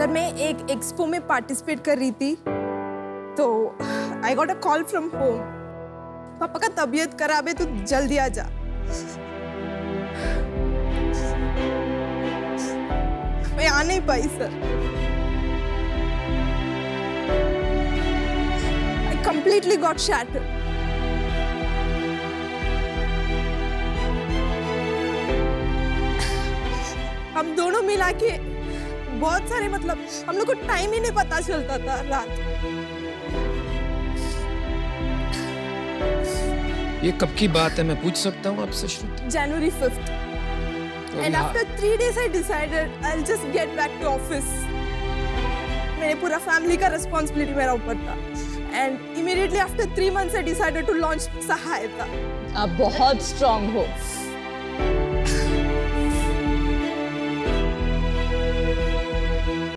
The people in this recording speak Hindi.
सर मैं एक एक्सपो में पार्टिसिपेट कर रही थी तो I got a call from home, पापा का तबीयत खराब है तो जल्दी आ जा। मैं आ नहीं पाई sir. I completely got shattered. हम दोनों मिला के बहुत सारे मतलब हम लोग को टाइम ही नहीं पता चलता था रात। ये कब की बात है, मैं पूछ सकता हूँ आपसे श्रुति? January 5th. And after 3 days I decided I'll just get back to office. मेरे पूरा फैमिली का रिस्पॉन्सिबिलिटी मेरा ऊपर था। And immediately after 3 months I decided to launch सहायता। आप बहुत स्ट्रॉन्ग हो।